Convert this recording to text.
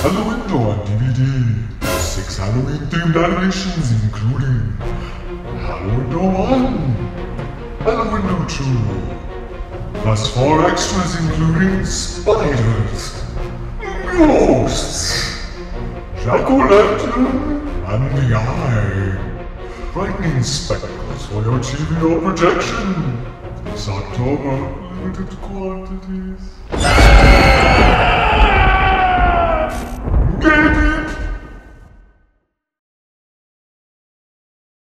Hallowindow DVD. 6 Halloween-themed animations including Hallowindow 1, Hallowindow 2, plus 4 extras including spiders, ghosts, jack-o'-lantern, and the eye. Frightening spectacles for your TV or projection. This October, limited quantities. Baby!